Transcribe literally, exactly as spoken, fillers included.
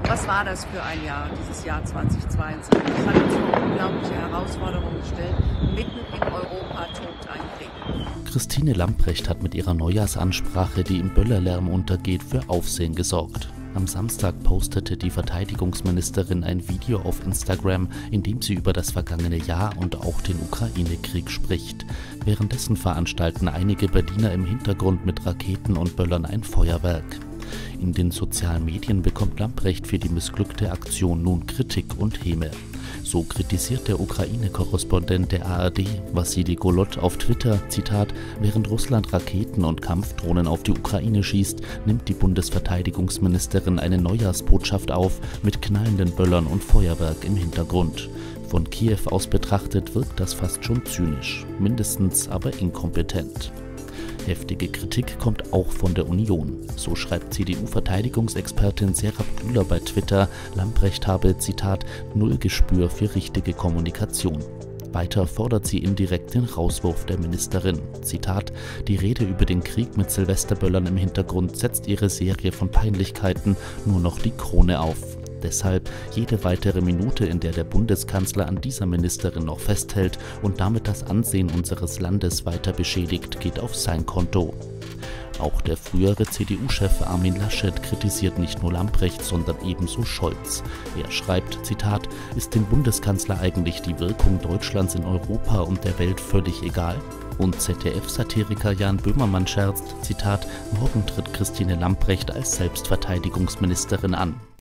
Was war das für ein Jahr, dieses Jahr zweitausendzweiundzwanzig? Das hat uns vor unglaubliche Herausforderungen gestellt. Mitten in Europa tobt ein Krieg. Christine Lambrecht hat mit ihrer Neujahrsansprache, die im Böllerlärm untergeht, für Aufsehen gesorgt. Am Samstag postete die Verteidigungsministerin ein Video auf Instagram, in dem sie über das vergangene Jahr und auch den Ukraine-Krieg spricht. Währenddessen veranstalten einige Berliner im Hintergrund mit Raketen und Böllern ein Feuerwerk. In den sozialen Medien bekommt Lambrecht für die missglückte Aktion nun Kritik und Häme. So kritisiert der Ukraine-Korrespondent der A R D, Wassili Golod, auf Twitter, Zitat, während Russland Raketen und Kampfdrohnen auf die Ukraine schießt, nimmt die Bundesverteidigungsministerin eine Neujahrsbotschaft auf mit knallenden Böllern und Feuerwerk im Hintergrund. Von Kiew aus betrachtet wirkt das fast schon zynisch, mindestens aber inkompetent. Heftige Kritik kommt auch von der Union. So schreibt C D U-Verteidigungsexpertin Serap Güler bei Twitter, Lambrecht habe, Zitat, null Gespür für richtige Kommunikation. Weiter fordert sie indirekt den Rauswurf der Ministerin. Zitat, die Rede über den Krieg mit Silvesterböllern im Hintergrund setzt ihre Serie von Peinlichkeiten nur noch die Krone auf. Deshalb jede weitere Minute, in der der Bundeskanzler an dieser Ministerin noch festhält und damit das Ansehen unseres Landes weiter beschädigt, geht auf sein Konto. Auch der frühere C D U-Chef Armin Laschet kritisiert nicht nur Lambrecht, sondern ebenso Scholz. Er schreibt, Zitat, ist dem Bundeskanzler eigentlich die Wirkung Deutschlands in Europa und der Welt völlig egal? Und Z D F-Satiriker Jan Böhmermann scherzt, Zitat, morgen tritt Christine Lambrecht als Selbstverteidigungsministerin an.